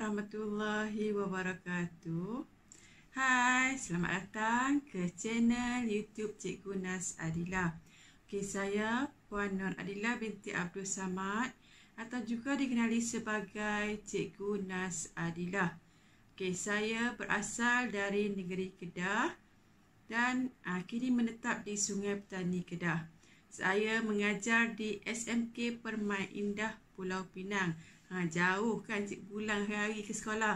warahmatullahi wabarakatuh. Hai, selamat datang ke channel YouTube Cikgu Nas Adilah. Saya Puan Nur Adilah binti Abdul Samad atau juga dikenali sebagai Cikgu Nas Adilah. Saya berasal dari negeri Kedah dan kini menetap di Sungai Petani Kedah. Saya mengajar di SMK Permai Indah Pulau Pinang. Jauh kan Cikgu pulang hari ke sekolah.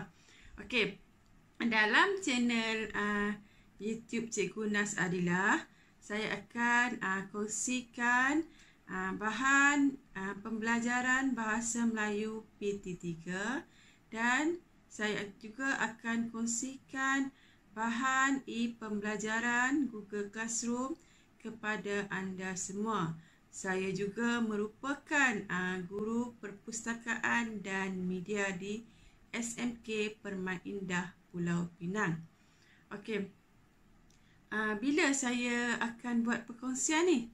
Dalam channel YouTube Cikgu Nas Adilah, saya akan kongsikan bahan pembelajaran Bahasa Melayu PT3 dan saya juga akan kongsikan bahan pembelajaran Google Classroom kepada anda semua. Saya juga merupakan guru perpustakaan dan media di SMK Permai Indah Pulau Pinang. Bila saya akan buat perkongsian ni?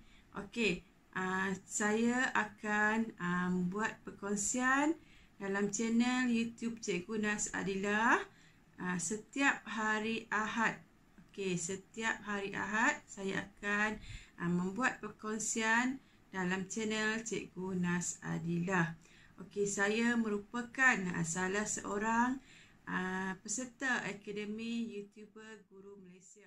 Saya akan buat perkongsian dalam channel YouTube Cikgu Nas Adilah setiap hari Ahad. Setiap hari Ahad saya akan membuat perkongsian dalam channel Cikgu Nas Adilah. Saya merupakan salah seorang peserta Akademi YouTuber Guru Malaysia.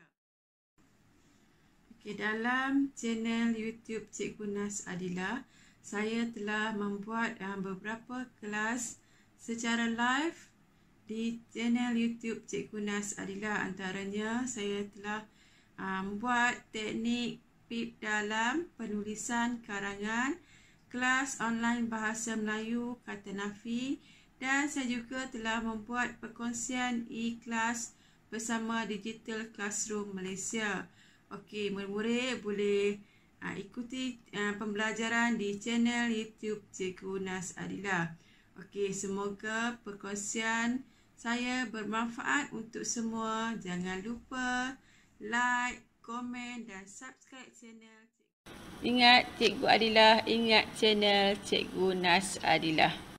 Dalam channel YouTube Cikgu Nas Adilah, saya telah membuat beberapa kelas secara live di channel YouTube Cikgu Nas Adilah. Antaranya saya telah membuat teknik PIP dalam penulisan karangan, kelas online Bahasa Melayu Kata Nafi, dan saya juga telah membuat perkongsian e-kelas bersama Digital Classroom Malaysia. Murid-murid boleh ikuti pembelajaran di channel YouTube Cikgu Nas Adilah. Semoga perkongsian saya bermanfaat untuk semua. Jangan lupa like, komen dan subscribe channel. Ingat Cikgu Adilah, ingat channel Cikgu Nas Adilah.